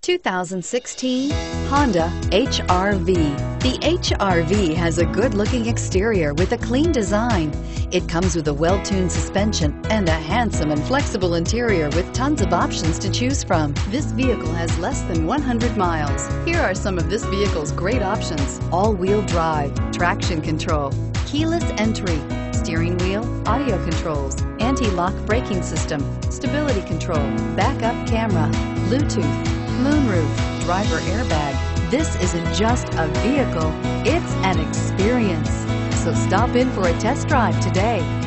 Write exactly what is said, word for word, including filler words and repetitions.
two thousand sixteen Honda H R V. The H R V has a good-looking exterior with a clean design. It comes with a well-tuned suspension and a handsome and flexible interior with tons of options to choose from. This vehicle has less than one hundred miles. Here are some of this vehicle's great options: all-wheel drive, traction control, keyless entry, steering wheel audio controls, anti-lock braking system, stability control, backup camera, Bluetooth, moonroof, driver airbag. This isn't just a vehicle, it's an experience. So stop in for a test drive today.